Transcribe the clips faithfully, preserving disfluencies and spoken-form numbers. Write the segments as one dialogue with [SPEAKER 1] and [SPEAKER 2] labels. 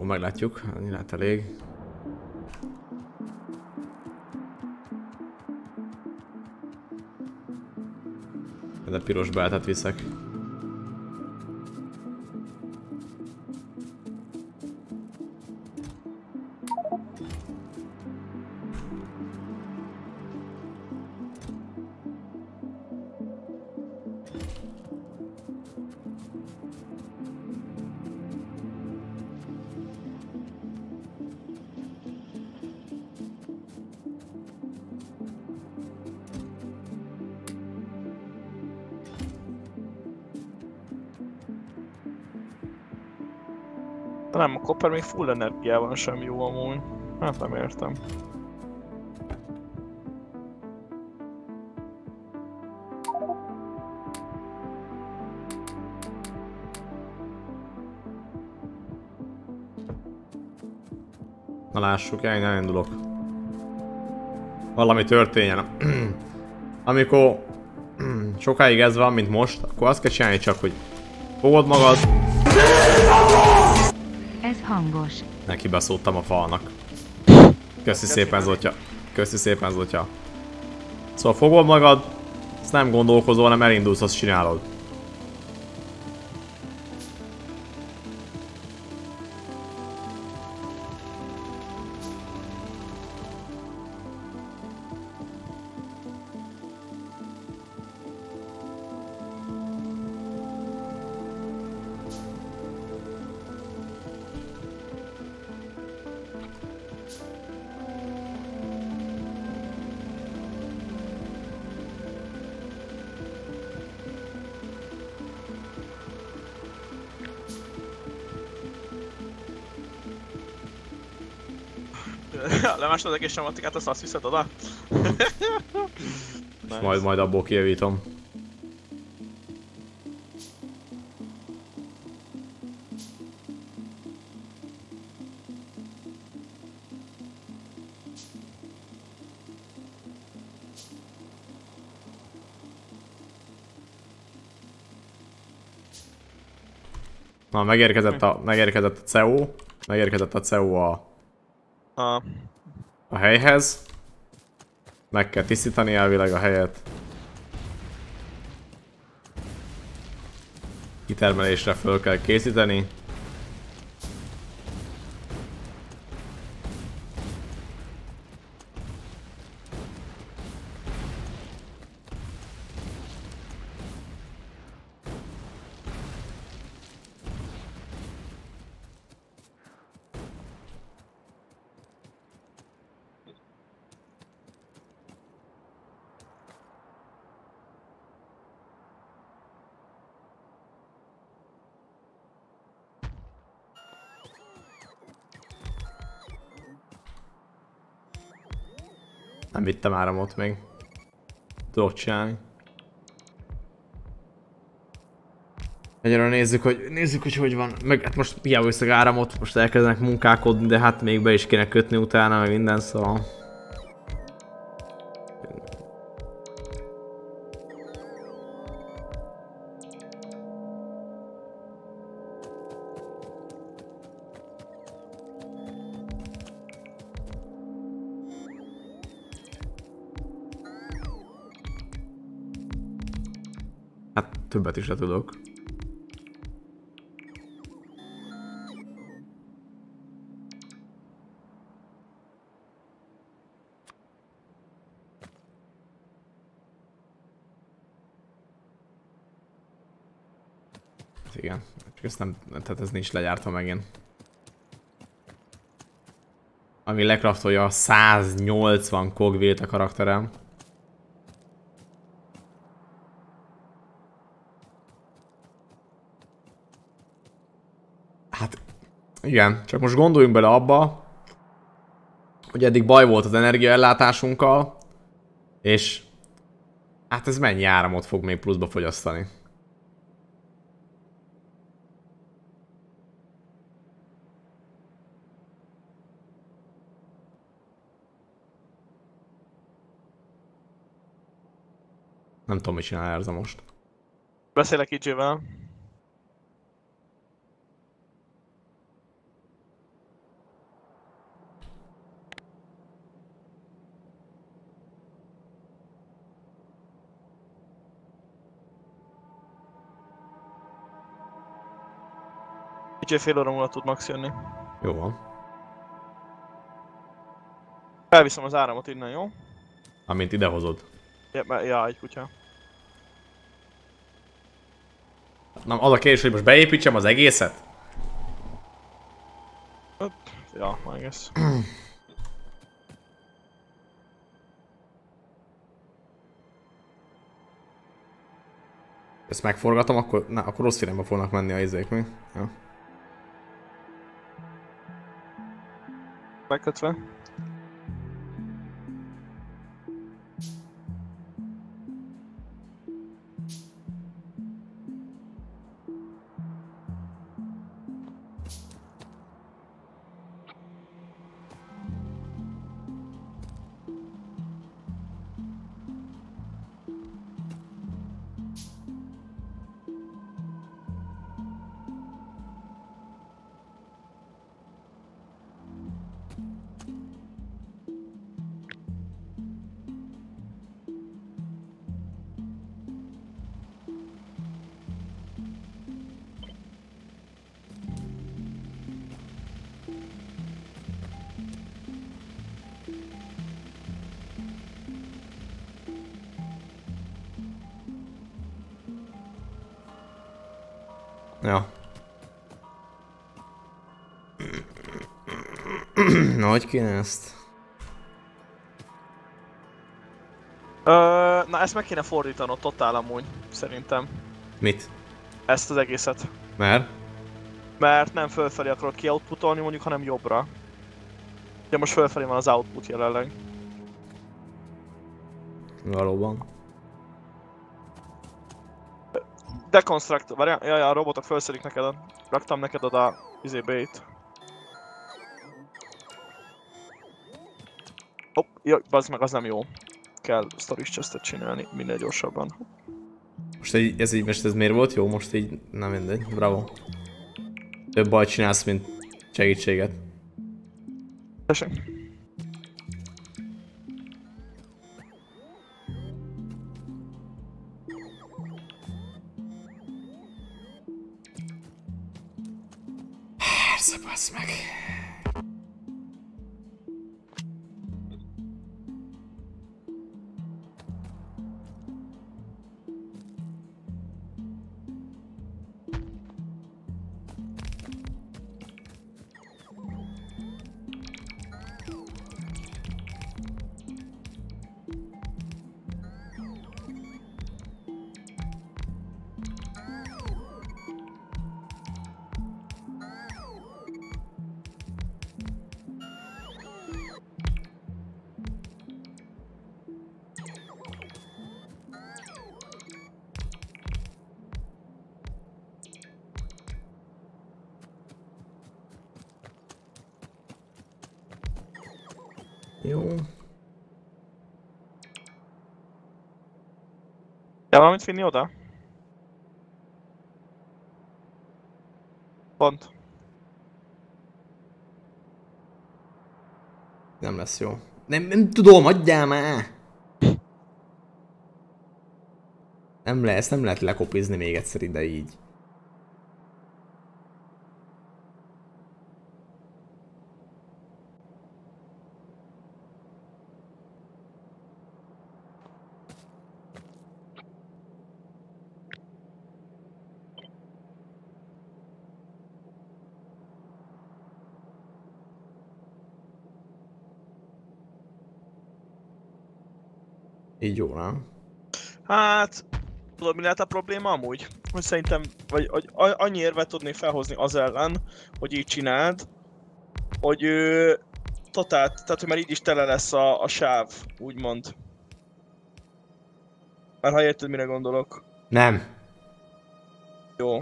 [SPEAKER 1] meglátjuk, annyi lehet elég. De piros beltet viszek.
[SPEAKER 2] Nem, a copper még full energiában sem jó amúgy. Hát nem értem.
[SPEAKER 1] Na lássuk, én elindulok. Valami történjen. Amikor sokáig ez van, mint most, akkor azt kell csinálni csak, hogy fogod magad.
[SPEAKER 3] Ez hangos.
[SPEAKER 1] Neki beszóltam a falnak. Köszi szépen, Zotya. Köszi szépen, Zotya. Szóval fogod magad, ezt nem gondolkozol, hanem elindulsz, azt csinálod.
[SPEAKER 2] Lemásod az egész sematikát, azt azt viszed oda?
[SPEAKER 1] Nice. Majd, majd abból kijavítom. Na, megérkezett a, megérkezett a cé e o, megérkezett a cé e o a,
[SPEAKER 2] a...
[SPEAKER 1] a helyhez. Meg kell tisztítani elvileg a helyet. Kitermelésre föl kell készíteni. Nem vittem áramot még. Tudok csinálni. Egyelőre nézzük, hogy nézzük, hogy hogy van. Meg hát most hiába viszek áramot, most elkezdenek munkálkodni, de hát még be is kéne kötni utána, meg minden, szóval. Hát többet is le tudok. Igen, csak ezt nem, tehát ez nincs legyártva megint. Ami lekraftolja a száznyolcvan kogvélt a karakterem. Hát igen, csak most gondoljunk bele abba, hogy eddig baj volt az energiaellátásunkkal, és hát ez mennyi áramot fog még pluszba fogyasztani. Nem tudom, mit csinál Erza most.
[SPEAKER 2] Beszélek í dzsével. Úgyhogy fél óra múlva tud max jönni.
[SPEAKER 1] Jó van.
[SPEAKER 2] Elviszem az áramot innen, jó?
[SPEAKER 1] Amint idehozod.
[SPEAKER 2] Ja, ja, egy kutya.
[SPEAKER 1] Na, az a kérdés, hogy most beépítsem az egészet?
[SPEAKER 2] Öp, ja, I guess.
[SPEAKER 1] Ezt megforgatom, akkor, na, akkor rossz irányba fognak menni a izék mi? Ja.
[SPEAKER 2] Megkötve.
[SPEAKER 1] Ja. Na, hogy kéne ezt?
[SPEAKER 2] Ö, na ezt meg kéne fordítanod totál amúgy, szerintem.
[SPEAKER 1] Mit?
[SPEAKER 2] Ezt az egészet.
[SPEAKER 1] Mert?
[SPEAKER 2] Mert nem fölfelé akarod ki-outputolni mondjuk, hanem jobbra. Ugye most fölfelé van az output jelenleg.
[SPEAKER 1] Valóban.
[SPEAKER 2] Deconstruct, várjál, jaj, a robotok felszedik neked a... Raktam neked oda izé bait. Hopp, jaj, bazd meg, az nem jó. Kell storage chestet csinálni minél gyorsabban.
[SPEAKER 1] Most egy, ez így, most ez miért volt jó? Most így, nem mindegy, bravo. Több bajt csinálsz, mint segítséget.
[SPEAKER 2] Tessék.
[SPEAKER 1] Persze, bassz meg. Jó.
[SPEAKER 2] Kell valamit vinni oda? Pont.
[SPEAKER 1] Nem lesz jó. Nem, nem tudom, adjál már! Nem lesz, nem lehet lekopizni még egyszer ide így. Így jó, nem?
[SPEAKER 2] Hát... Tudod mi lehet a probléma amúgy? Hogy szerintem, vagy hogy a- annyi érvet tudnék felhozni az ellen, hogy így csináld, hogy ő... Totál, tehát hogy már így is tele lesz a, a sáv, úgymond. Már ha érted mire gondolok.
[SPEAKER 1] Nem.
[SPEAKER 2] Jó.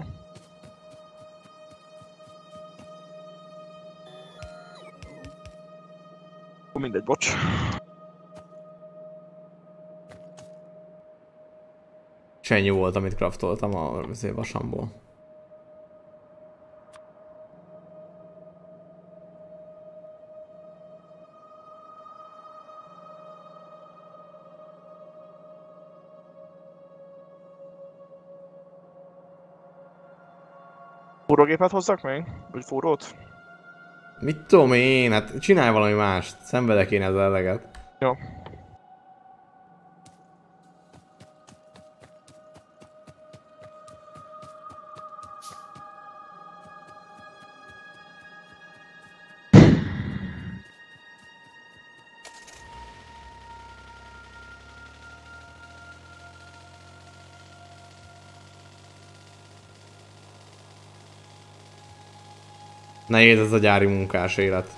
[SPEAKER 2] Mindegy, bocs.
[SPEAKER 1] És ennyi volt, amit craftoltam a vasamból.
[SPEAKER 2] Fúrógépet hozzak még? Vagy fúrót?
[SPEAKER 1] Mit tudom én, hát csinálj valami mást. Szenvedek én ezzel eleget.
[SPEAKER 2] Jó.
[SPEAKER 1] Nehéz ez a gyári munkás élet.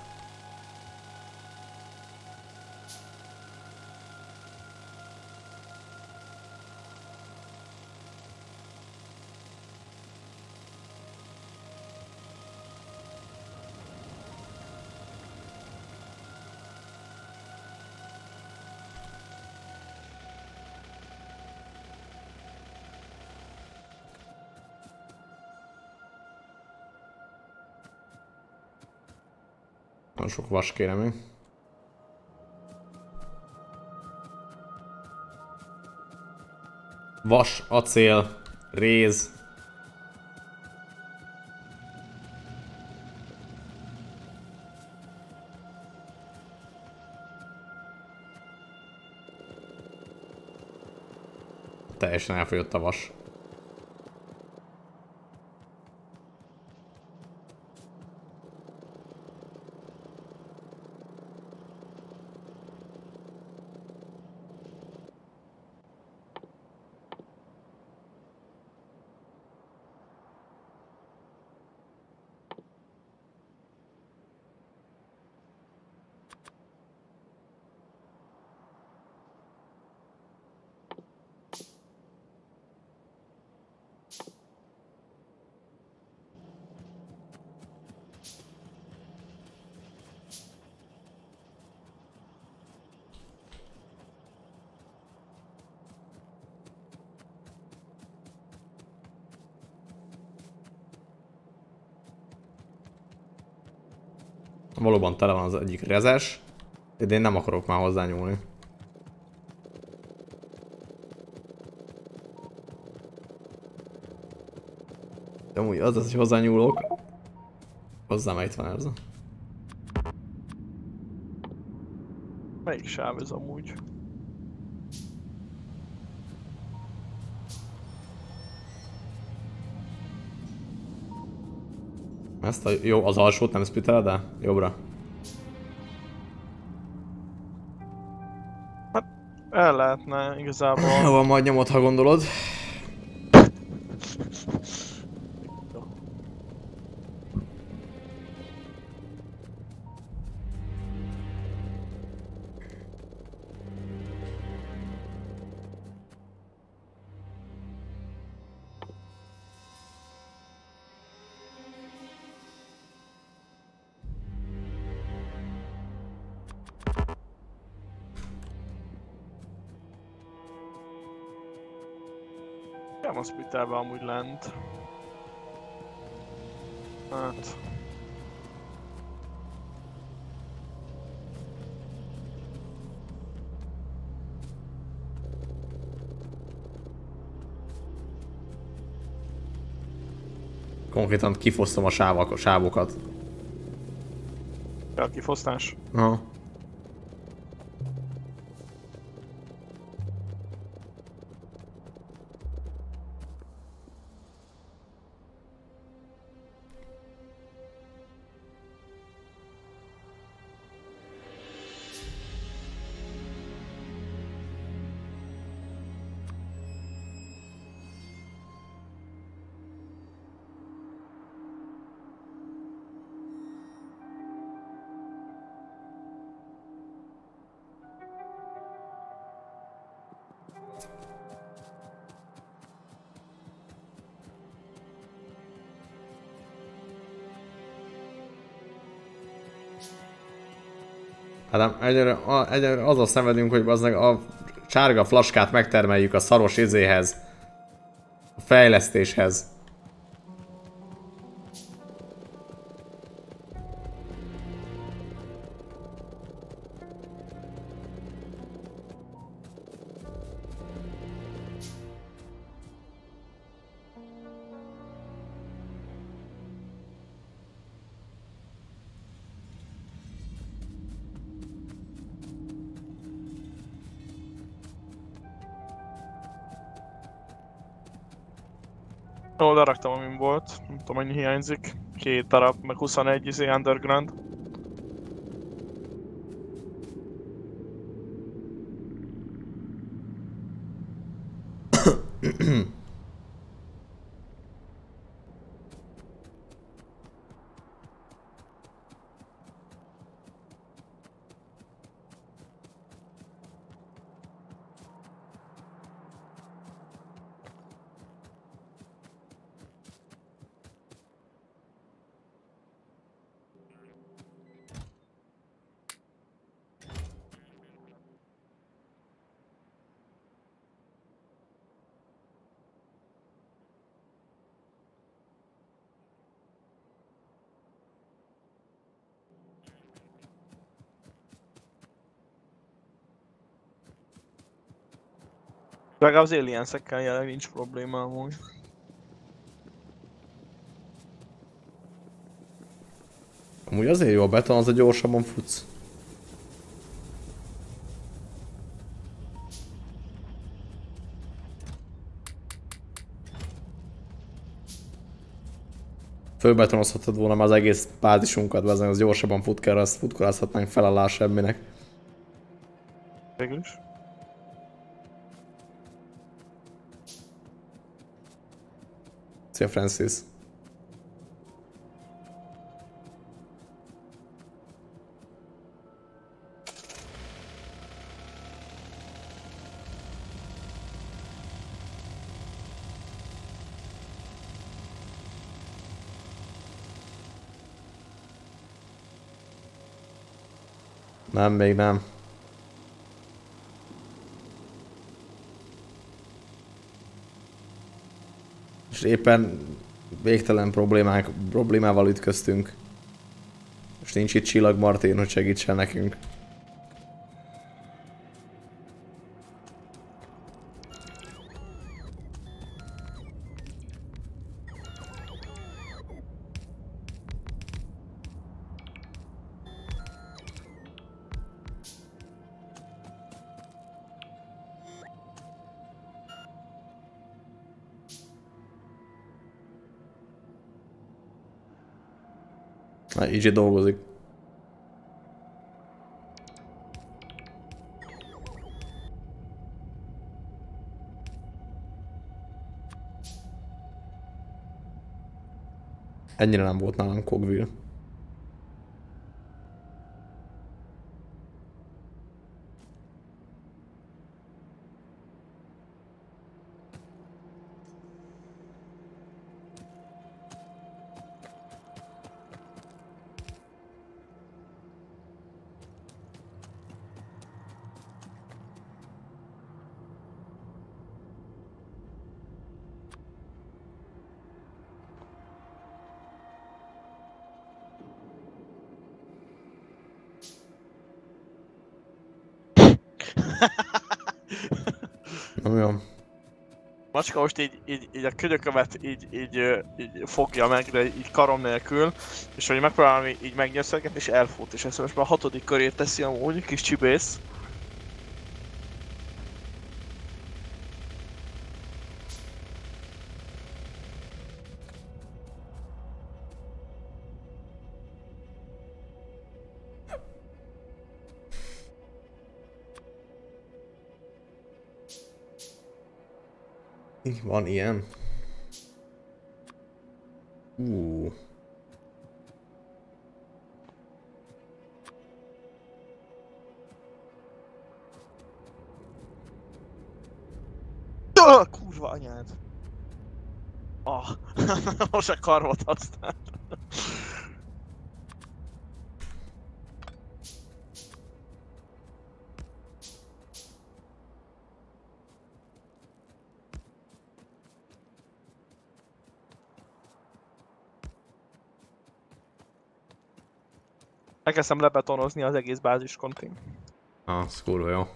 [SPEAKER 1] Nagyon sok vas kérem én. Vas, acél, réz. Teljesen elfogyott a vas. Valóban tele van az egyik rezes, de én nem akarok már hozzá nyúlni. De amúgy az az, hogy hozzá nyúlok, hozzám itt van ez.
[SPEAKER 2] Melyik sáv ez amúgy?
[SPEAKER 1] Ezt a, jó, az alsót nem splitteled, de jobbra.
[SPEAKER 2] Hát el lehetne igazából.
[SPEAKER 1] Hova majd nyomod, ha gondolod.
[SPEAKER 2] Nem a splittelbe amúgy lent. Hát...
[SPEAKER 1] Konkrétan kifosztom a sávak, a sávokat.
[SPEAKER 2] Ja, kifosztás.
[SPEAKER 1] Aha. Hát egyre, egyre azzal szenvedünk, hogy az a sárga flaskát megtermeljük a szaros izéhez. A fejlesztéshez.
[SPEAKER 2] Ó, leraktam, amin volt. Nem tudom, mennyi hiányzik. Két darab, meg huszonegy izé underground. Legalább az aliensekkel jelenleg nincs probléma amúgy.
[SPEAKER 1] Amúgy azért jó a beton, az a gyorsabban futsz. Fölbetonozhatod volna már az egész bázisunkat, bezen az gyorsabban fut kell, azt futkorázhatnánk felállás semminek.
[SPEAKER 2] Végül is.
[SPEAKER 1] Szia Francis. Nem, még nem. És éppen végtelen problémák, problémával ütköztünk. És nincs itt Csillag Martin, hogy segítsen nekünk. Na, így dolgozik. Ennyire nem volt nálam Cogville. Nem jó.
[SPEAKER 2] Macska most így, így, így a könyökömet így, így, ö, így fogja meg, de így karom nélkül, és hogy megpróbálom így, így megnyöszörgetni, és elfut, és ezt most már a hatodik körét teszi amúgy, kis csibész.
[SPEAKER 1] Van ilyen? Uh.
[SPEAKER 2] Ah, kurva anyád! Ah, most a karmot használ. Elkezdtem lebetonozni az egész bázis kontin.
[SPEAKER 1] Ah, ez kurva jó.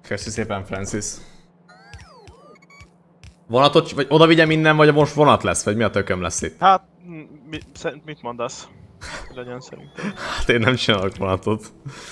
[SPEAKER 1] Köszi szépen, Francis. Vonatot, vagy oda vigye minden, vagy most vonat lesz, vagy mi a tököm lesz itt?
[SPEAKER 2] Hát, mi, mit mondasz? Legyen szerintem.
[SPEAKER 1] Hát én nem csinálok vonatot.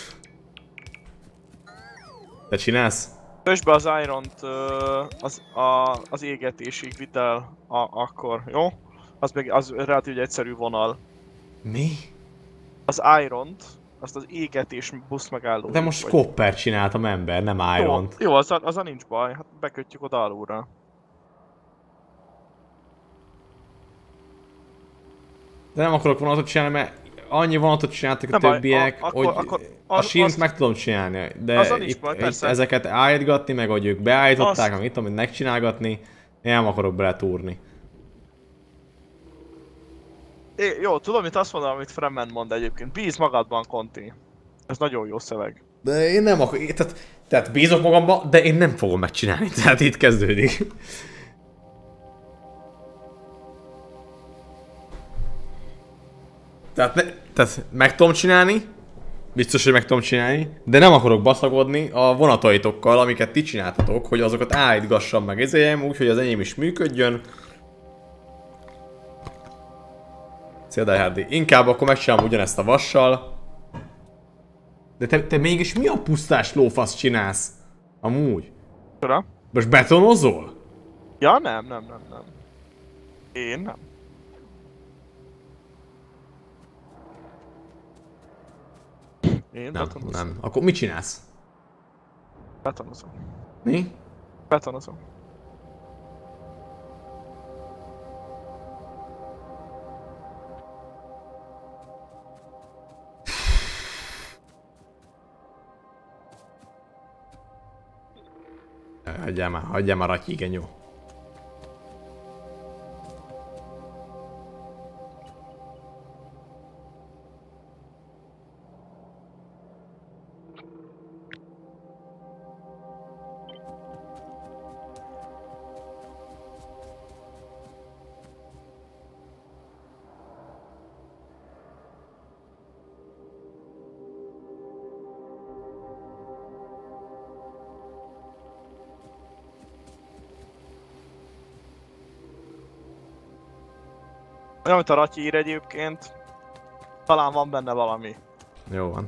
[SPEAKER 1] Te csinálsz?
[SPEAKER 2] Ösd be az Iront az, a, az égetésig, vidd el a, akkor, jó? Az meg az relatív egyszerű vonal.
[SPEAKER 1] Mi?
[SPEAKER 2] Az Iront, azt az égetés busz megálló.
[SPEAKER 1] De most Copper csináltam, ember, nem Iront.
[SPEAKER 2] Jó, jó az, az a nincs baj, hát bekötjük oda alulra.
[SPEAKER 1] De nem akarok vonatot csinálni, mert annyi vonatot csináltak a
[SPEAKER 2] nem
[SPEAKER 1] többiek,
[SPEAKER 2] baj, a,
[SPEAKER 1] hogy
[SPEAKER 2] akkor, akkor,
[SPEAKER 1] a
[SPEAKER 2] az,
[SPEAKER 1] sínt
[SPEAKER 2] azt,
[SPEAKER 1] meg tudom csinálni, de
[SPEAKER 2] azon is
[SPEAKER 1] itt,
[SPEAKER 2] baj,
[SPEAKER 1] itt
[SPEAKER 2] persze.
[SPEAKER 1] ezeket állítgatni, meg hogy ők beállították,
[SPEAKER 2] Azt-
[SPEAKER 1] amit tudom, hogy megcsinálgatni, én nem akarok beletúrni.
[SPEAKER 2] É, jó, tudom, mit azt mondom, amit Fremen mond egyébként. Bíz magadban, Conti. Ez nagyon jó szöveg.
[SPEAKER 1] De én nem akarok, tehát, tehát bízok magamban, de én nem fogom megcsinálni, tehát itt kezdődik. Tehát, ne, tehát meg tudom csinálni, biztos, hogy meg tudom csinálni, de nem akarok baszagodni a vonataitokkal, amiket ti csináltatok, hogy azokat állítgassam meg ezért, úgy, hogy az enyém is működjön. Szia, Dajhardi. Inkább akkor megcsinálom ugyanezt a vassal. De te, te mégis mi a pusztás lófasz csinálsz? Amúgy?
[SPEAKER 2] Tudom?
[SPEAKER 1] Most betonozol?
[SPEAKER 2] Ja, nem, nem, nem, nem. Én nem. Én
[SPEAKER 1] Nem,
[SPEAKER 2] betonozom.
[SPEAKER 1] nem. Akkor mit csinálsz?
[SPEAKER 2] Betonozom.
[SPEAKER 1] Mi?
[SPEAKER 2] Betonozom.
[SPEAKER 1] Hagyjál már, hagyjál már, Ratyi, igen, jó.
[SPEAKER 2] Olyan, amit a Ratyi ír egyébként, talán van benne valami.
[SPEAKER 1] Jó van.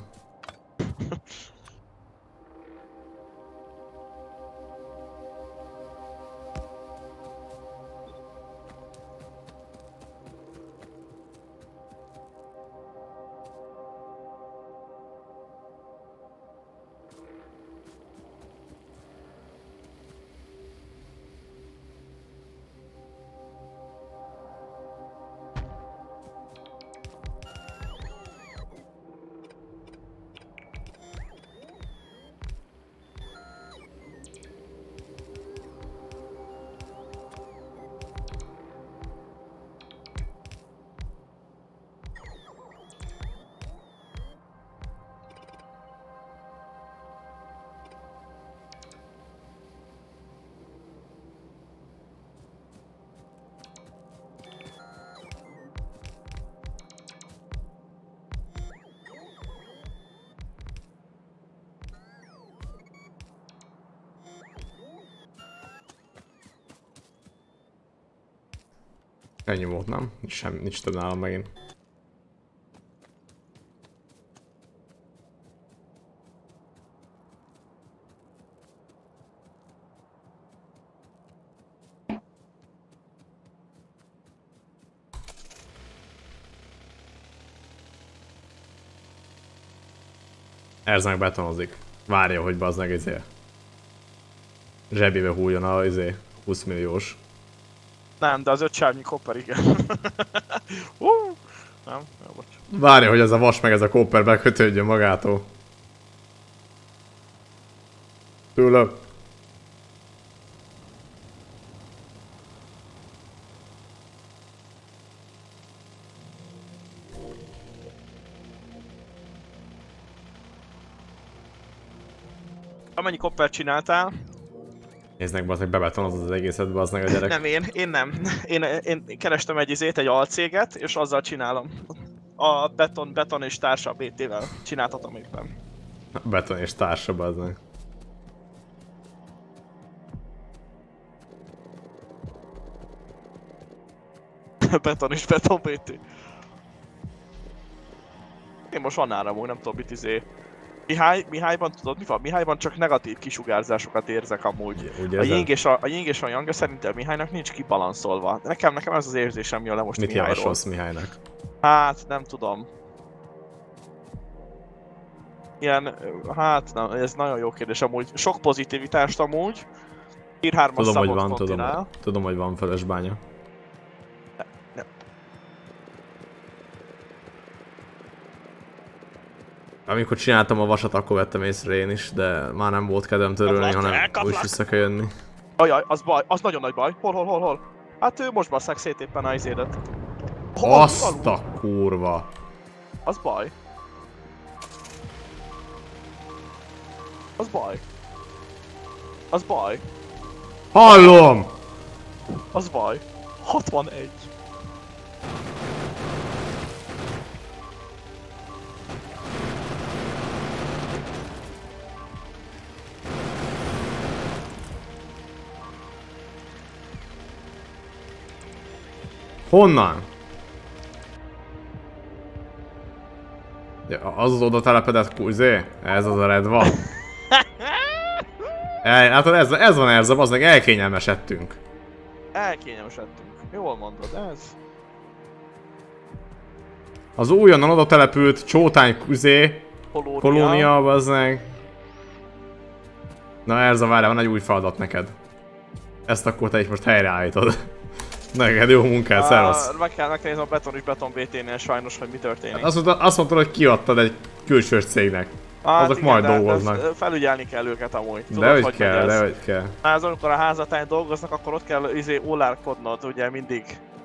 [SPEAKER 1] Ennyi volt, nem? Sem, nincs több nálam megint. Ez meg betonozik. Várja, hogy bazd meg izé. Zsebébe hújjon a izé húsz milliós.
[SPEAKER 2] Nem, de az öt sávnyi Copper igen. uh, nem, jó, bocs.
[SPEAKER 1] Várja, hogy ez a vas meg ez a Copper bekötődjön magától. Tőle.
[SPEAKER 2] Amennyi Copper csináltál?
[SPEAKER 1] Nézd meg, bazd meg, bebetonozod az egészet, bazd meg a gyerek.
[SPEAKER 2] Nem, én, én nem. Én, én kerestem egy izét, egy alcéget, és azzal csinálom. A beton, beton és társa bé té-vel csináltatom éppen.
[SPEAKER 1] Beton és társa, bazd meg.
[SPEAKER 2] Beton is beton bé té. Én most van áramú, nem tudom mit izé. Mihály, Mihályban tudod mi van? Mihályban csak negatív kisugárzásokat érzek amúgy. A Ying és a, a Ying és a Yang szerintem Mihálynak nincs kibalanszolva. Nekem, nekem ez az érzésem jön le most
[SPEAKER 1] mit
[SPEAKER 2] Mihályról.
[SPEAKER 1] Mit javasolsz Mihálynak?
[SPEAKER 2] Hát nem tudom. Ilyen, hát nem, ez nagyon jó kérdés amúgy. Sok pozitivitást amúgy. Tier hármas
[SPEAKER 1] tudom, hogy
[SPEAKER 2] szabot
[SPEAKER 1] van, tudom,
[SPEAKER 2] kontinál.
[SPEAKER 1] tudom, hogy van Fölösbánya.
[SPEAKER 2] Ne, nem.
[SPEAKER 1] Amikor csináltam a vasat, akkor vettem észre én is, de már nem volt kedvem törölni, hanem úgy vissza kell jönni.
[SPEAKER 2] Ajaj, az baj, az nagyon nagy baj. Hol, hol, hol, hol? Hát ő most basszák szét éppen a izédet.
[SPEAKER 1] Azt a kurva!
[SPEAKER 2] Az baj. Az baj. Az baj.
[SPEAKER 1] Hallom!
[SPEAKER 2] Az baj. hatvanegy.
[SPEAKER 1] Honnan? Ja, az az oda telepedett kuzé? Ez az a redva? El, hát ez, ez van Erza, az meg elkényelmesedtünk.
[SPEAKER 2] Elkényelmesedtünk. Jól mondod, ez?
[SPEAKER 1] Az újonnan oda települt csótány kuzé,
[SPEAKER 2] Kolónia,
[SPEAKER 1] kolónia, bazdmeg. Na Erza, várjál, van egy új feladat neked. Ezt akkor te is most helyreállítod. Neked jó munkát, uh, szevasz.
[SPEAKER 2] Meg kell, meg kell nézni a beton és beton bé té-nél sajnos, hogy mi történik.
[SPEAKER 1] Hát azt, mondta, azt mondtad, hogy kiadtad egy külsős cégnek. Hát azok igen, majd dolgoznak.
[SPEAKER 2] Felügyelni kell őket amúgy. Tudod,
[SPEAKER 1] de hogy,
[SPEAKER 2] hogy
[SPEAKER 1] kell, de hogy kell.
[SPEAKER 2] Hát amikor a házatán dolgoznak, akkor ott kell izé ólárkodnod, ugye mindig.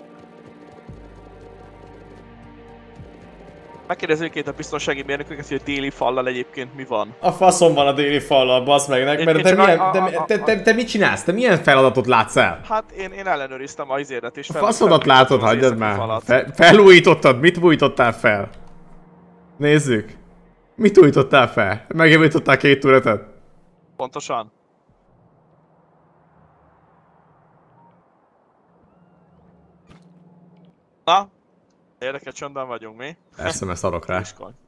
[SPEAKER 2] Megkérdezzük itt a biztonsági mérnököket, hogy a déli fallal egyébként mi van.
[SPEAKER 1] A faszom van a déli fallal, basz meg, mert te, milyen, a, a, a, te, te, te mit csinálsz? Te milyen feladatot látsz el?
[SPEAKER 2] Hát én, én ellenőriztem a izéret és fel...
[SPEAKER 1] A faszodat látod, hagyjad már. Fe, felújítottad, mit újítottál fel? Nézzük. Mit újítottál fel? Megjavítottál két turetet?
[SPEAKER 2] Pontosan. Na? Érdekes csöndben vagyunk, mi?
[SPEAKER 1] Persze, mert szarok rá.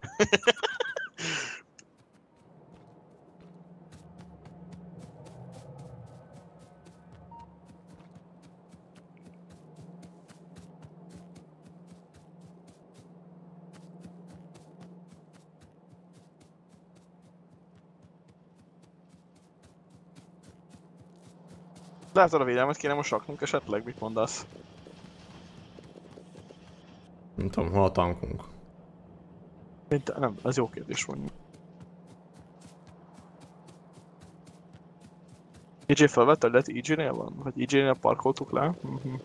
[SPEAKER 2] Látod a védelmet kéne most raknunk esetleg, mit mondasz?
[SPEAKER 1] Nem tudom, hol a tankunk?
[SPEAKER 2] Mint, nem, ez jó kérdés mondjuk. í jé felvetted, lehet í jé-nél van? Vagy í jé-nél parkoltuk le? Uh-huh.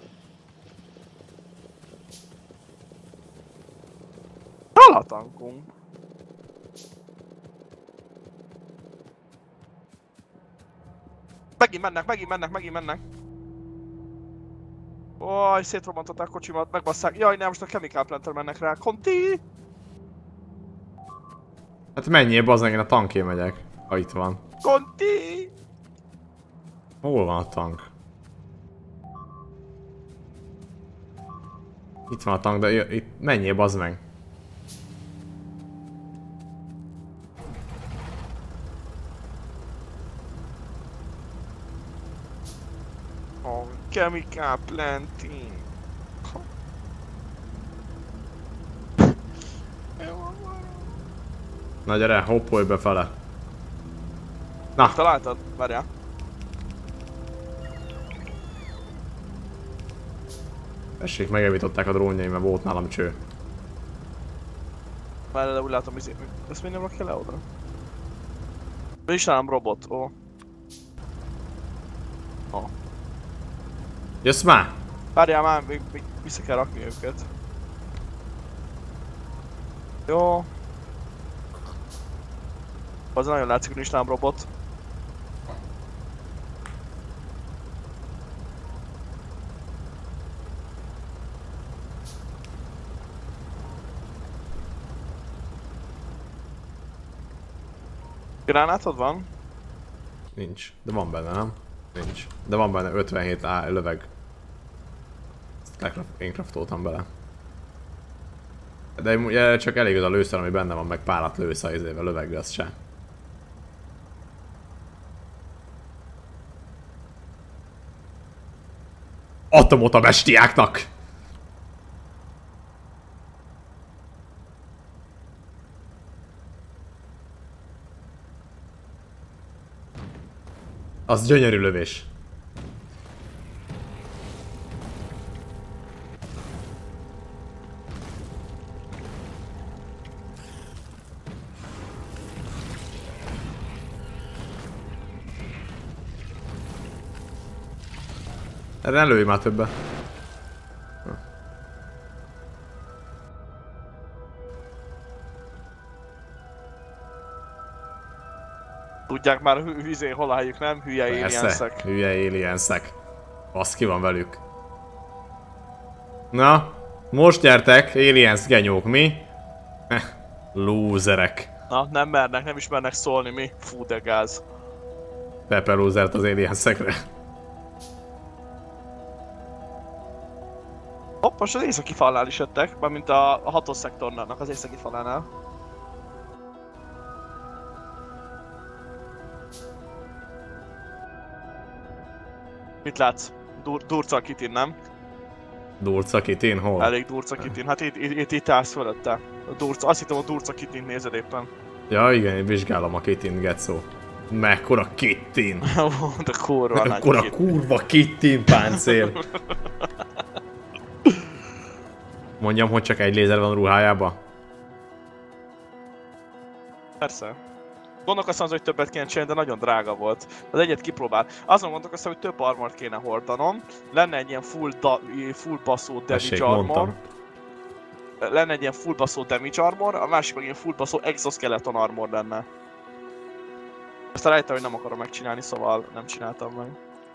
[SPEAKER 2] Hol a tankunk? Megint mennek, megint mennek, megint mennek. Oj, szétrobbantották a kocsimat, megbasszák. Jaj, nem, most a Chemical Planter mennek rá. Conti!
[SPEAKER 1] Hát menjél, bazdmeg, én a tanké megyek, ha itt van.
[SPEAKER 2] Conti!
[SPEAKER 1] Hol van a tank? Itt van a tank, de itt menjél, bazd meg.
[SPEAKER 2] Oh, Chemical Planting.
[SPEAKER 1] Na gyere, hoppolj befele. Na!
[SPEAKER 2] Találtad? Várjál.
[SPEAKER 1] Tessék, megjavították a drónjaim, mert volt nálam cső.
[SPEAKER 2] Várjál, de úgy látom, hogy ezt még nem rakja le oda. Mi is nálam robot, ó. Oh. Oh.
[SPEAKER 1] Jössz már?
[SPEAKER 2] Várjál már, még, még vissza kell rakni őket. Jó. Az nagyon látszik, hogy nincs nálam robot. Gránátod van?
[SPEAKER 1] Nincs, de van benne, nem? Nincs. De van benne ötvenhét á löveg. Ezt én craftoltam bele. De ugye csak elég az a lőszer, ami benne van, meg párat lősz a izével, lövegre, az se. Atomot a bestiáknak! Az gyönyörű lövés. Erre ne lőj már többet.
[SPEAKER 2] Tudják már hüzé hol álljuk, nem? Hülye alienszek.
[SPEAKER 1] Hülye alienszek. Az ki van velük. Na, most gyertek, aliens genyók, mi? Eh, lúzerek.
[SPEAKER 2] Na, nem mernek, nem is mernek szólni, mi? Fú, de gáz.
[SPEAKER 1] Pepe lúzert az alienszekre.
[SPEAKER 2] Hopp, most az északi falnál is jöttek, mármint a, a hatos szektornak az északi falánál. Mit látsz? Dur durca kitin, nem?
[SPEAKER 1] Durca kitin, hol?
[SPEAKER 2] Elég durca kitin, hát itt, itt, itt, itt állsz fölötte. A durca, azt hittem a durca kitint nézed éppen.
[SPEAKER 1] Ja igen, én vizsgálom a kitint, Getszó. Mekkora kittin!
[SPEAKER 2] De kurva nagy
[SPEAKER 1] Mekkora kurva kittin páncél! Mondjam, hogy csak egy lézer van a ruhájába?
[SPEAKER 2] Persze. Gondolkoztam az, hogy többet kéne csinálni, de nagyon drága volt. Az egyet kipróbál. Azon gondolkoztam, hogy több armort kéne hordanom. Lenne egy ilyen full, da, full baszó damage armor. Mondtam. Lenne egy ilyen full baszó damage armor, a másik meg ilyen full baszó exoskeleton armor lenne. Aztán rájöttem, hogy nem akarom megcsinálni, szóval nem csináltam meg.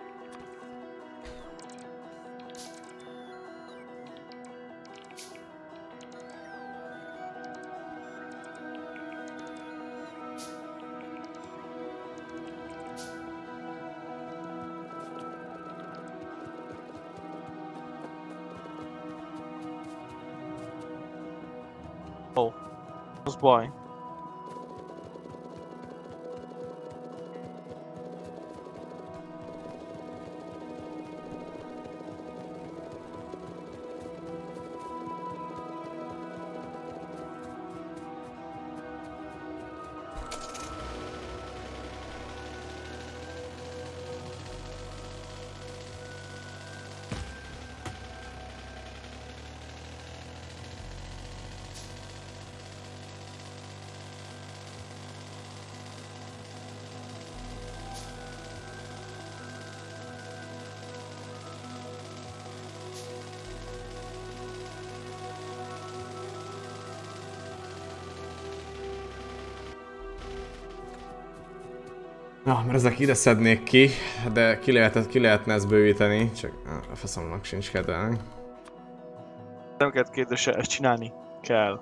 [SPEAKER 2] Oh, az baj.
[SPEAKER 1] Na, mert ezek ide szednék ki, de ki, lehet, ki lehetne ezt bővíteni, csak a faszomnak sincs kedve.
[SPEAKER 2] Nem kell kérdése, ezt csinálni kell.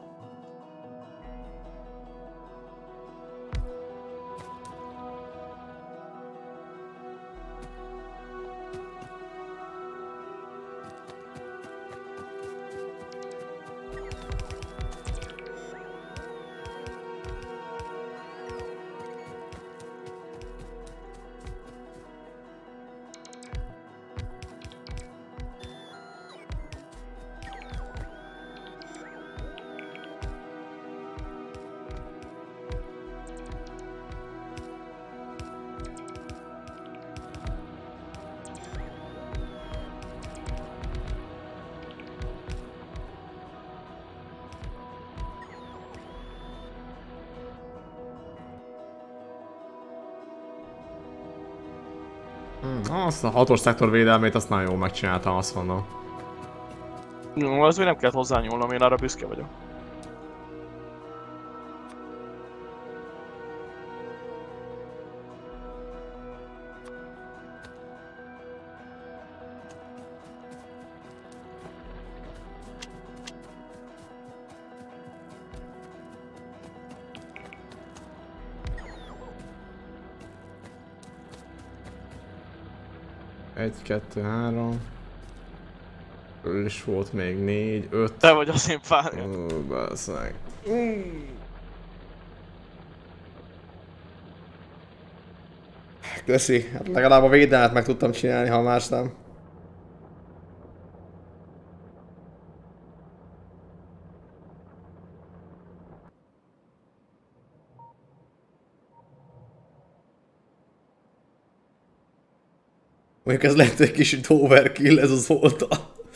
[SPEAKER 1] Azt a hatos szektor védelmét azt nagyon jól megcsináltam, azt mondom.
[SPEAKER 2] No, az még nem kellett hozzányúlnom, én arra büszke vagyok.
[SPEAKER 1] Egy, kettő, három, Ő is volt még négy, öt.
[SPEAKER 2] Te vagy az én párja.
[SPEAKER 1] Ó, basszeg. Köszi, hát legalább a védelmet meg tudtam csinálni, ha más nem. Mondjuk ez lehet egy kis overkill ez az olta.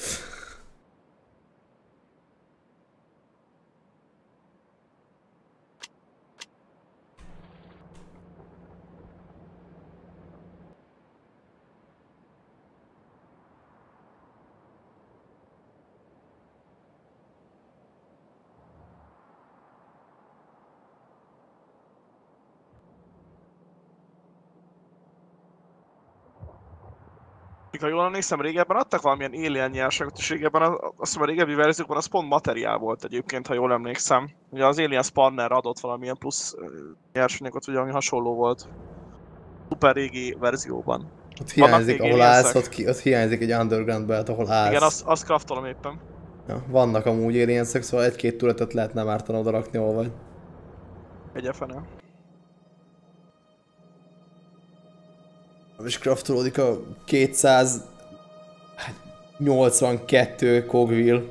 [SPEAKER 2] Ha jól emlékszem, régebben adtak valamilyen alien nyerságot, és régebben az, azt hiszem a régebbi verziókban az pont materiál volt egyébként, ha jól emlékszem. Ugye az Alien Spanner adott valamilyen plusz nyersanyagot, ugye ami hasonló volt. Szuper régi verzióban.
[SPEAKER 1] Ott hiányzik, ahol állsz, ott, ki, ott hiányzik egy underground belt, ahol állsz.
[SPEAKER 2] Igen, azt, azt craftolom éppen.
[SPEAKER 1] Ja, vannak amúgy aliensek, szóval egy-két tuletet lehetne mártan oda rakni, ahol vagy.
[SPEAKER 2] Egyefene.
[SPEAKER 1] És craftolódik a kétszáznyolcvankettő cogwheel.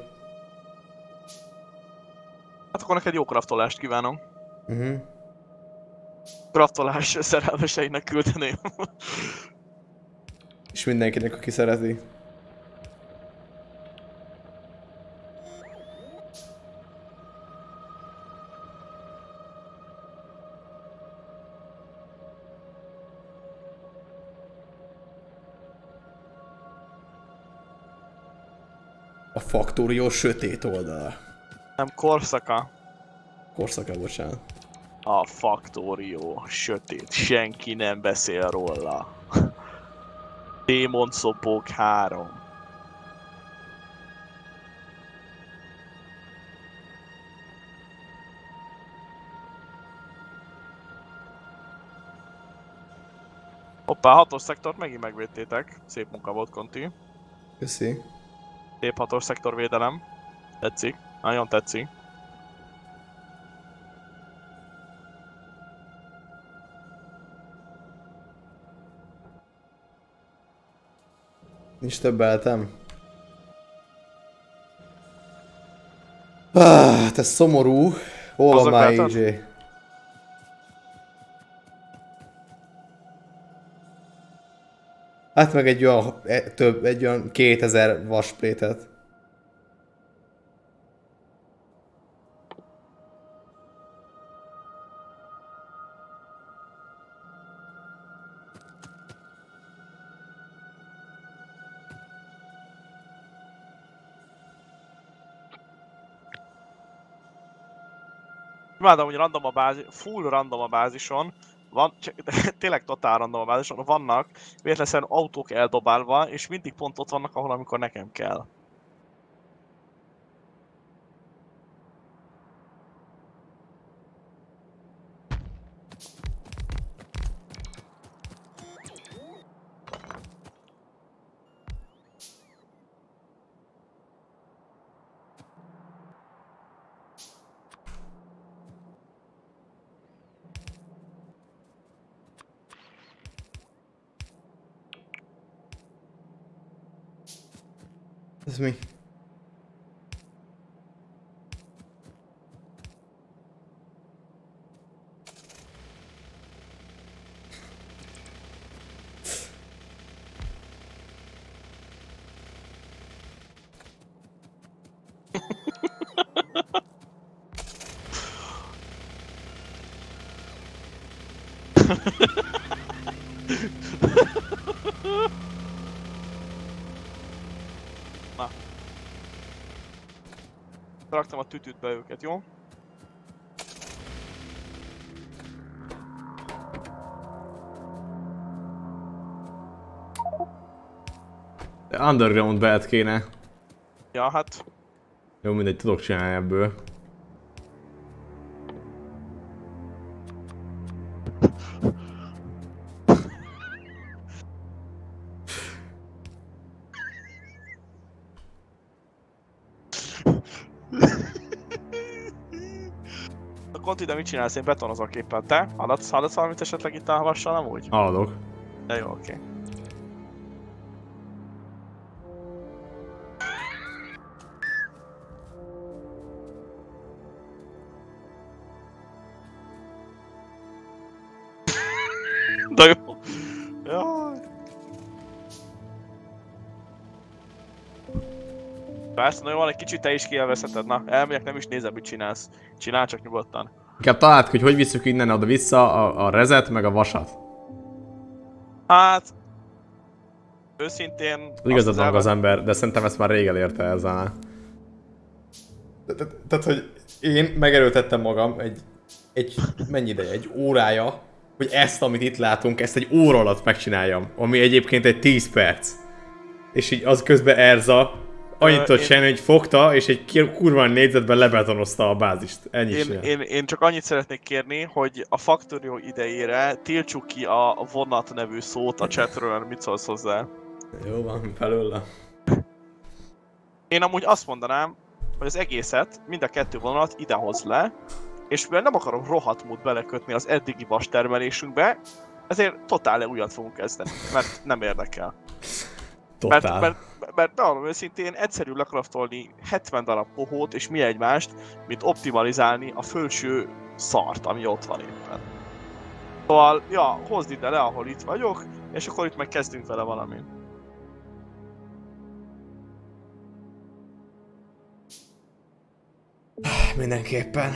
[SPEAKER 2] Hát akkor neked jó craftolást kívánom.
[SPEAKER 1] Uh-huh.
[SPEAKER 2] Craftolás szerelmeseinek küldeném.
[SPEAKER 1] És mindenkinek, aki szereti. A Faktórió sötét oldala.
[SPEAKER 2] Nem, Korszaka.
[SPEAKER 1] Korszaka, bocsánat.
[SPEAKER 2] A Faktórió sötét, senki nem beszél róla. Démonszopók három. Hoppá, hatos szektort megint megvédtétek. Szép munka volt, Conti.
[SPEAKER 1] Köszi.
[SPEAKER 2] Szép hatos szektor védelem. Tetszik, nagyon tetszik.
[SPEAKER 1] Nincs több eltem. Ah, te szomorú. Hol van már á jé? Hát meg egy olyan, több, egy olyan kétezer vasplétet.
[SPEAKER 2] Imádom, hogy random a bázis, full random a bázison, van, csak, tényleg totál random a bázison, vannak véletlenül autók eldobálva, és mindig pont ott vannak, ahol amikor nekem kell.
[SPEAKER 1] Ez mi?
[SPEAKER 2] Na. Raktam a tütütbe őket, jó?
[SPEAKER 1] Underground belt kéne.
[SPEAKER 2] Ja, hát...
[SPEAKER 1] Jó, mindegy, tudok csinálni ebből.
[SPEAKER 2] Conti, de mit csinálsz? Én betonozok éppen. Te? Haladsz, haladsz valamit esetleg itt a lassan amúgy?
[SPEAKER 1] Haladok.
[SPEAKER 2] De jó, oké. Okay. De jó. Jaj. Persze, na jó, van, egy kicsit te is kielvezheted. Na, elmegyek, nem is nézem, mit csinálsz. Csinál csak nyugodtan.
[SPEAKER 1] Inkább találd, hogy hogy visszük innen oda-vissza a, a rezet meg a vasat.
[SPEAKER 2] Hát... Őszintén...
[SPEAKER 1] Igazad van az ember, de szerintem ezt már rég elérte ezzel. Tehát, hogy én megerőltettem magam egy... egy mennyi ideje? Egy órája, hogy ezt, amit itt látunk, ezt egy óra alatt megcsináljam. Ami egyébként egy tíz perc. És így az közben Erza annyit tudott csinálni, hogy fogta, és egy kurva négyzetben lebetonozta a bázist. Ennyi
[SPEAKER 2] én, én, én csak annyit szeretnék kérni, hogy a Factorio idejére tiltsuk ki a vonat nevű szót a chatről, mit szólsz hozzá?
[SPEAKER 1] Jó van, felőle.
[SPEAKER 2] Én amúgy azt mondanám, hogy az egészet, mind a kettő vonalat idehoz le, és mivel nem akarom rohadt mód belekötni az eddigi vastermelésünkbe, ezért totál újat fogunk kezdeni, mert nem érdekel. Mert, mert, mert bevallom őszintén, egyszerű lekraftolni hetven darab pohót és mi egymást, mint optimalizálni a felső szart, ami ott van éppen. Szóval, ja, hozd ide le, ahol itt vagyok, és akkor itt meg kezdünk vele valamin.
[SPEAKER 1] Mindenképpen.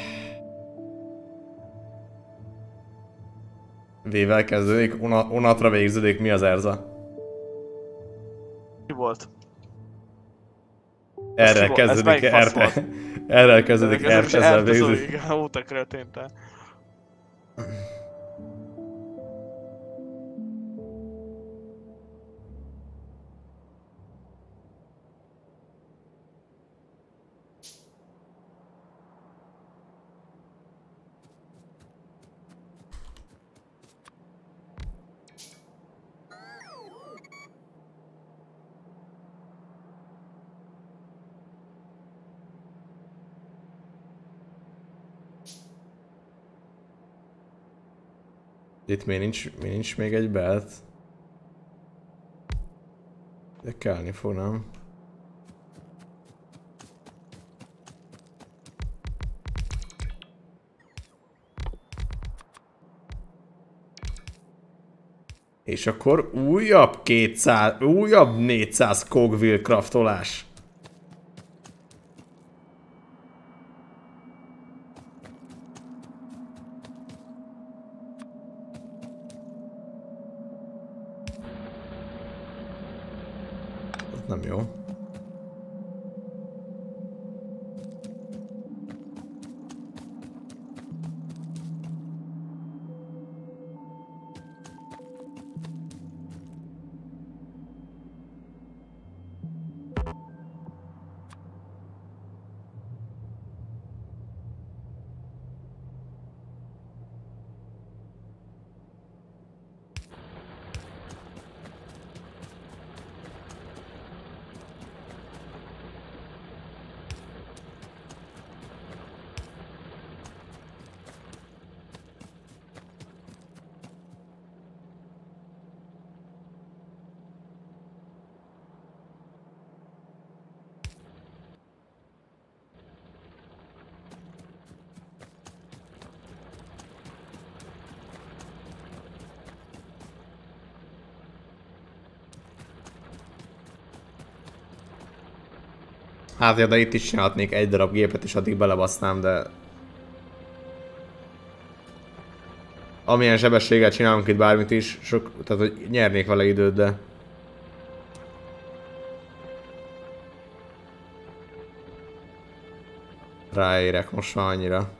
[SPEAKER 1] V-vel kezdődik, unatra végződik, mi az Erza?
[SPEAKER 2] Mi volt?
[SPEAKER 1] Erre kezdődik, erre, erre kezdődik, erre kezdődik, végződik.
[SPEAKER 2] Igen, óta kretén te.
[SPEAKER 1] Itt még nincs, még nincs még egy belt. De kellni fog, nem? És akkor újabb kétszáz, újabb négyszáz cogwheel craftolás. Nem jó. Hát ja, de itt is csinálhatnék egy darab gépet és addig belebasznám, de... Amilyen sebességgel csinálunk itt bármit is, sok... tehát hogy nyernék vele időt, de... Ráérek most már annyira.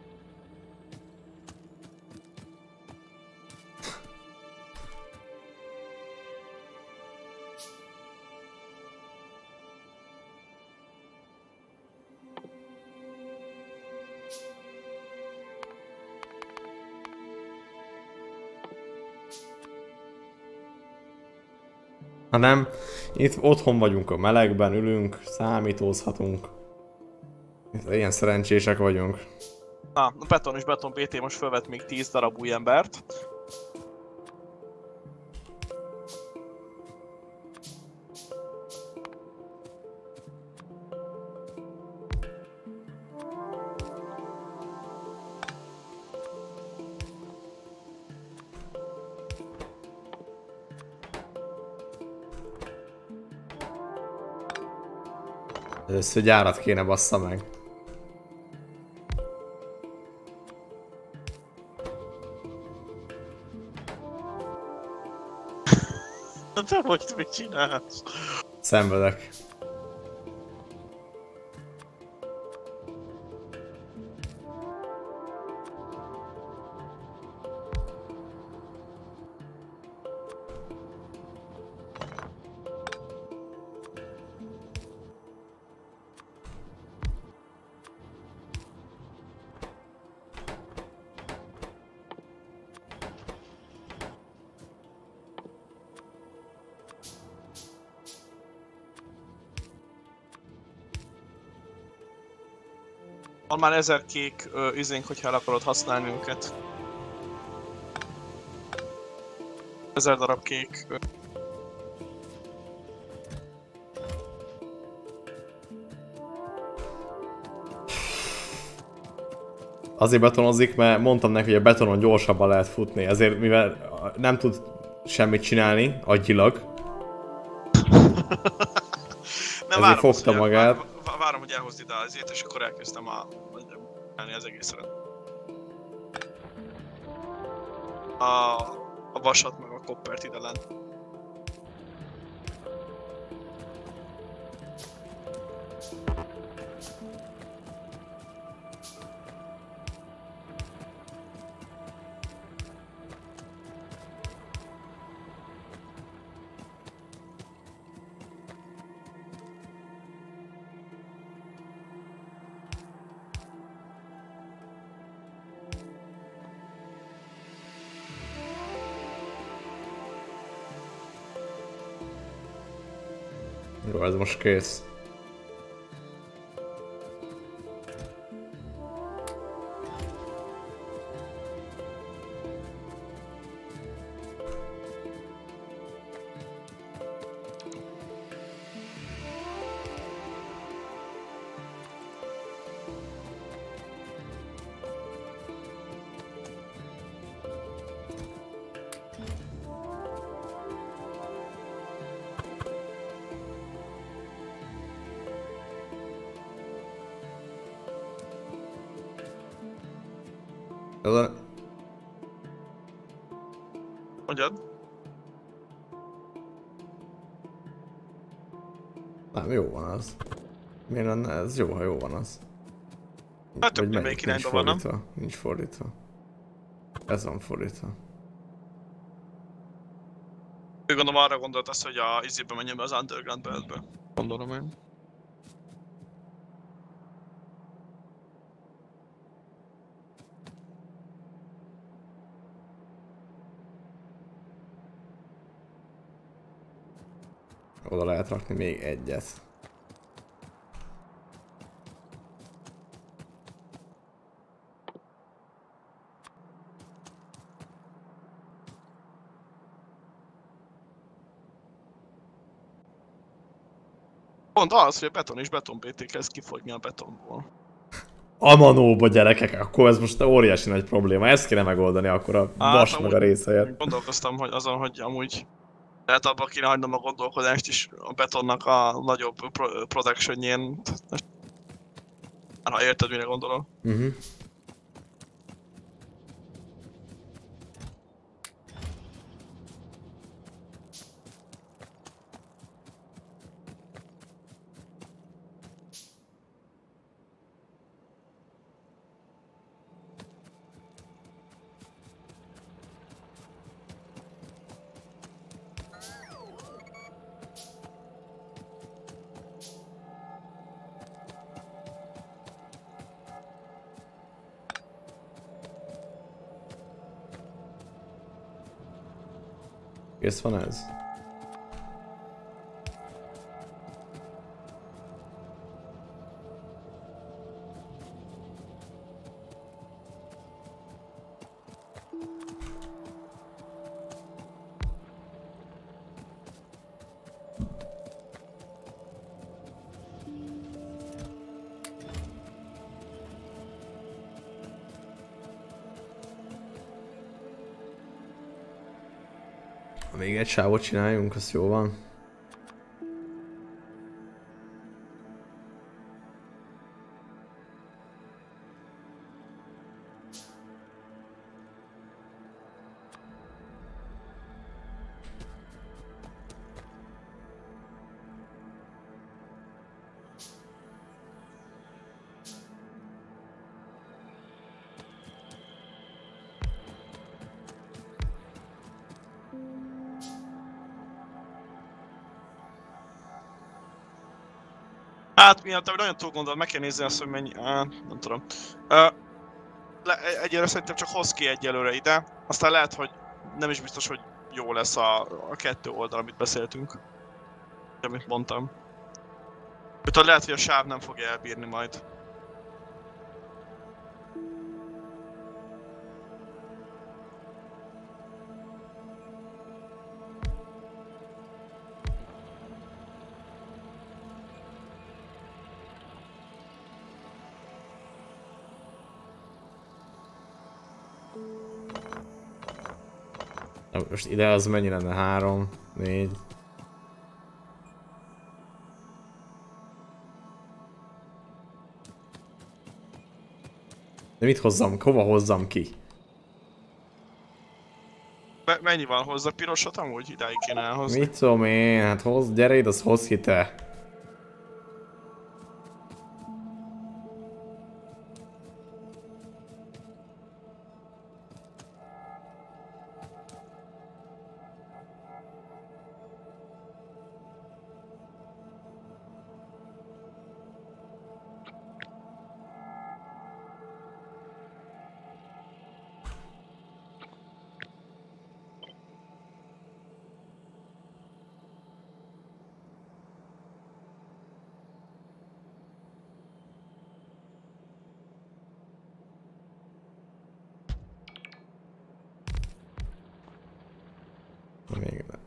[SPEAKER 1] Hanem itt otthon vagyunk a melegben, ülünk, számítózhatunk. Ilyen szerencsések vagyunk.
[SPEAKER 2] Na, a beton és beton bé té most felvett még tíz darab új embert.
[SPEAKER 1] Először gyárat kéne, bassza meg.
[SPEAKER 2] Te hogy mit csinálsz?
[SPEAKER 1] Szenvedek.
[SPEAKER 2] Van már ezer kék ö, izénk, hogyha el akarod használni őket. Ezer darab kék. Ö.
[SPEAKER 1] Azért betonozik, mert mondtam neki, hogy a betonon gyorsabban lehet futni, ezért mivel nem tud semmit csinálni, agyilag.
[SPEAKER 2] Nem,
[SPEAKER 1] ezért fogta
[SPEAKER 2] hogy
[SPEAKER 1] magát.
[SPEAKER 2] Vár, várom, hogy elhozd ide azért, és akkor elkezdtem a... csinálni az egészre. A, a vasat meg a koppert ide lent.
[SPEAKER 1] Jó, ez most kész. Ez a...
[SPEAKER 2] Mondjad?
[SPEAKER 1] Nem, jó van az. Miért lenne ez jó, ha jó van az?
[SPEAKER 2] Hát több
[SPEAKER 1] Vagy
[SPEAKER 2] melyik
[SPEAKER 1] nincs
[SPEAKER 2] irányba van, nem?
[SPEAKER 1] fordítva? Nincs fordítva. Ez van fordítva.
[SPEAKER 2] Ő gondolom arra gondolt azt, hogy a izébe menjen be az Underground Beltbe. Gondolom én.
[SPEAKER 1] Oda lehet rakni még egyet.
[SPEAKER 2] Pont az, hogy a beton és beton bé té kezd kifogyni a betonból.
[SPEAKER 1] Amanóba gyerekek, akkor ez most óriási nagy probléma. Ezt kéne megoldani akkor a vas meg a rész helyett.
[SPEAKER 2] Gondolkoztam hogy azon, hogy amúgy lehet abba kéne hagynom a gondolkodást is a betonnak a nagyobb pro productionjén. Ha érted, mire gondolom.
[SPEAKER 1] Uh-huh. Kész van ez? Még egy sávot csináljunk, az jó van.
[SPEAKER 2] Hát miatt, hogy nagyon túl gondolod, meg kell nézni azt, hogy mennyi... Á, nem tudom. Uh, le, egyelőre szerintem csak hoz ki egyelőre ide, aztán lehet, hogy nem is biztos, hogy jó lesz a, a kettő oldal, amit beszéltünk. Amit mondtam. Úgyhogy lehet, hogy a sáv nem fogja elbírni majd.
[SPEAKER 1] Most ide az mennyi lenne? Három, négy. De mit hozzam? Hova hozzam ki?
[SPEAKER 2] Me mennyi van hozzá pirosat amúgy? Idáig kéne elhozni.
[SPEAKER 1] Mit tudom én? Hát hoz, gyere ide, az hoz ki te. Még nem.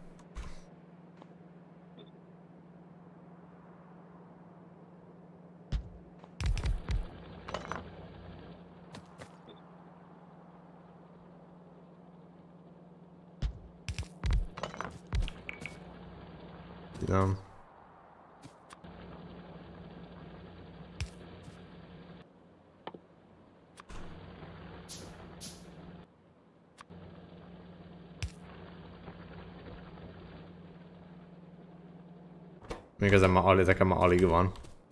[SPEAKER 1] Nem. Még ezen már alig, ezeken már alig van.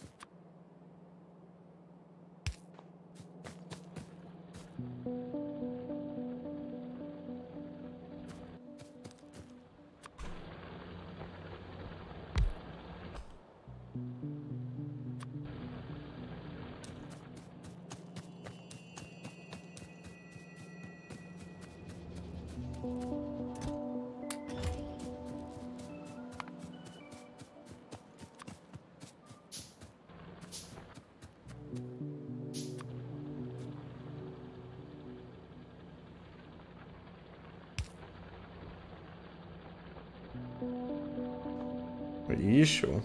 [SPEAKER 1] Hogy is jó.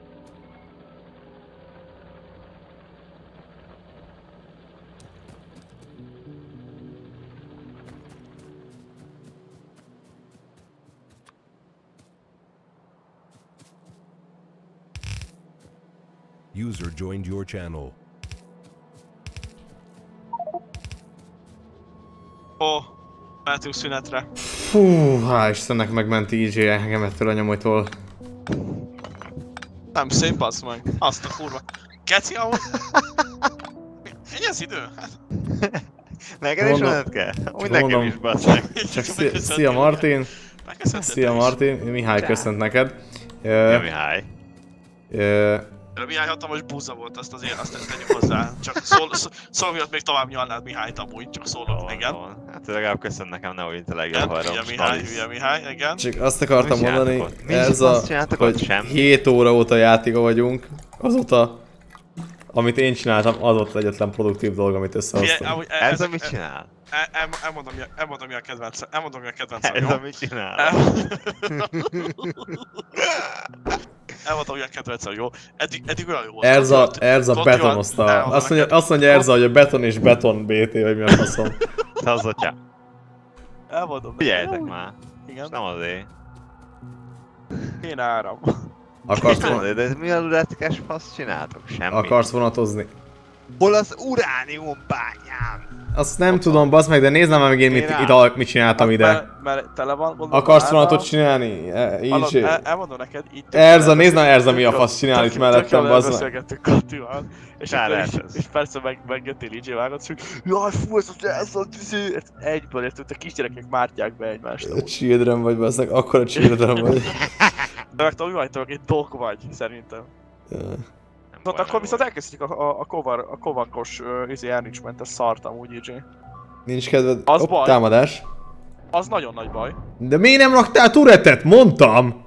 [SPEAKER 3] User joined your channel.
[SPEAKER 2] Ó, oh, mehetünk szünetre.
[SPEAKER 1] Fú, hál' Istennek megment í dzsé engem ettől a nyomolytól.
[SPEAKER 2] Nem szép, bassz meg. Azt a kurva. Geci, ahol... Ennyi az idő?
[SPEAKER 4] Neked is mened kell? Úgy nekem is, bassz meg.
[SPEAKER 1] Csak szia Martin. Szia Martin, Mihály köszönt neked.
[SPEAKER 4] Ja, Mihály.
[SPEAKER 2] De Mihály hatalmas búza volt, azt azért azt tegyük hozzá. Csak szól, szól miatt még tovább nyalnád Mihályt amúgy, csak szólok, igen.
[SPEAKER 4] Hát legalább köszön nekem, ne úgy a legjobb hajrom.
[SPEAKER 2] Hülye Mihály, hülye Mihály, igen.
[SPEAKER 1] Csak azt akartam mondani, ez a, hogy hét óra óta játéka vagyunk, azóta, amit én csináltam, az volt egyetlen produktív dolog, amit összehoztam.
[SPEAKER 4] Ez a mit csinál?
[SPEAKER 2] Elmondom, elmondom mi a kedvencem, elmondom mi a kedvencem,
[SPEAKER 4] Ez a mit csinál?
[SPEAKER 2] Elmondom mi a kedvencem, jó? Eddig, eddig olyan jó volt.
[SPEAKER 1] Erza, Erza betonozta. Azt mondja, azt mondja Erza, hogy a beton és beton bé té, vagy mi a faszom.
[SPEAKER 4] Te az atya.
[SPEAKER 2] Elmondom.
[SPEAKER 4] Figyeljetek már.
[SPEAKER 2] Igen.
[SPEAKER 4] Nem azért.
[SPEAKER 2] Én áram.
[SPEAKER 1] Akarsz,
[SPEAKER 4] Nem
[SPEAKER 1] von...
[SPEAKER 4] azért, de ez mi a lunetkes fasz csináltok? Semmi.
[SPEAKER 1] Akarsz vonatozni?
[SPEAKER 4] Hol az uránium bányám?
[SPEAKER 1] Azt nem tudom, bazd meg, de nézd már meg én mit,
[SPEAKER 4] Én
[SPEAKER 1] ide, mit csináltam ide.
[SPEAKER 2] Mert, mert tele van, gondolom,
[SPEAKER 1] Akarsz
[SPEAKER 2] ára.
[SPEAKER 1] vonatot csinálni? E,
[SPEAKER 2] Hallod,
[SPEAKER 1] így.
[SPEAKER 2] el, elmondom neked, így...
[SPEAKER 1] Erza, nézd már Erza mi a fasz csinál itt mellettem, bazd meg.
[SPEAKER 2] Beszélgettünk Katival, és,
[SPEAKER 4] Kár
[SPEAKER 2] akkor
[SPEAKER 4] ez
[SPEAKER 2] is,
[SPEAKER 4] ez.
[SPEAKER 2] és persze meg, megjöttél í jé vágod, és jaj, fú, ez az Erza, tüzé! Egyből értett, a kisgyerekek mártják be egymást.
[SPEAKER 1] Children vagy, bazd meg, akkora children vagy.
[SPEAKER 2] De meg tudom, mi vagytok, egy dok vagy, szerintem. Szóval akkor viszont elkezdjük a, a, a, kovar, a kovakos uh, izé enrichment-es szart amúgy í jé.
[SPEAKER 1] Nincs kedved.
[SPEAKER 2] Az
[SPEAKER 1] Hopp,
[SPEAKER 2] baj.
[SPEAKER 1] támadás.
[SPEAKER 2] Az nagyon nagy baj.
[SPEAKER 1] De miért nem raktál turetet? Mondtam!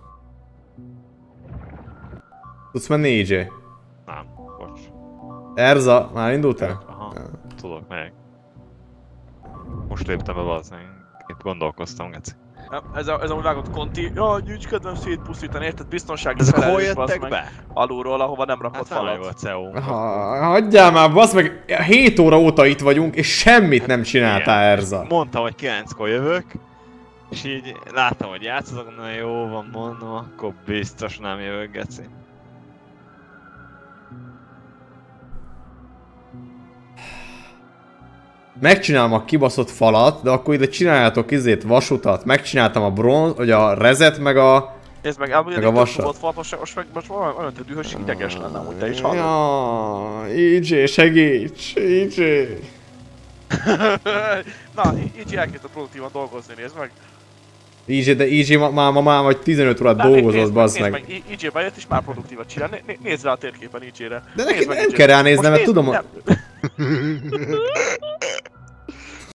[SPEAKER 1] Tudsz menni í jé?
[SPEAKER 4] Nem, bocs.
[SPEAKER 1] Erza, már indultál?
[SPEAKER 4] Aha, tudok meg. Most léptem be valószínűleg. Itt gondolkoztam, geci.
[SPEAKER 2] Ez a, ez a úgy vágott konti, jaj, gyűjts kedvem szétpusztítani, érted? Biztonsági
[SPEAKER 4] Ezek hol
[SPEAKER 2] felelős, bassz
[SPEAKER 4] jöttek
[SPEAKER 2] meg.
[SPEAKER 4] be?
[SPEAKER 2] Alulról, ahova nem rakott
[SPEAKER 4] Hát nem jó a
[SPEAKER 2] falat.
[SPEAKER 4] cé e o.
[SPEAKER 1] Ha, hagyjál már, bassz meg, hét óra óta itt vagyunk, és semmit nem csináltál,
[SPEAKER 4] Igen.
[SPEAKER 1] Erza.
[SPEAKER 4] Mondtam, hogy kilenckor jövök, és így láttam, hogy játszottak, na jó van, mondom, akkor biztos nem jövök, geci.
[SPEAKER 1] Megcsinálom a kibaszott falat, de akkor ide csináljátok izét, vasutat. Megcsináltam a bronz, vagy a rezet, meg a...
[SPEAKER 2] Nézd meg, elmondja,
[SPEAKER 1] Meg a
[SPEAKER 2] hogy
[SPEAKER 1] vasat.
[SPEAKER 2] volt falat, most, most, meg, most olyan tű dühös, ideges lenne, hogy te is hallod.
[SPEAKER 1] Ja, í jé, segíts, í jé.
[SPEAKER 2] Na, í jé elkezdte produktívan dolgozni, nézd meg.
[SPEAKER 1] í jé, de í jé ma, ma, ma már vagy tizenöt órát
[SPEAKER 2] Na, nézd
[SPEAKER 1] dolgozott,
[SPEAKER 2] meg,
[SPEAKER 1] bazd
[SPEAKER 2] nézd
[SPEAKER 1] meg.
[SPEAKER 2] meg. í jé bejött és már produktívat csinál. Né, né, nézd rá a térképen í jére.
[SPEAKER 1] De neki
[SPEAKER 2] Nézd meg
[SPEAKER 1] nem
[SPEAKER 2] í jé.
[SPEAKER 1] kell ránéznem,
[SPEAKER 2] Most
[SPEAKER 1] mert
[SPEAKER 2] nézd-
[SPEAKER 1] tudom, hogy...
[SPEAKER 2] nem.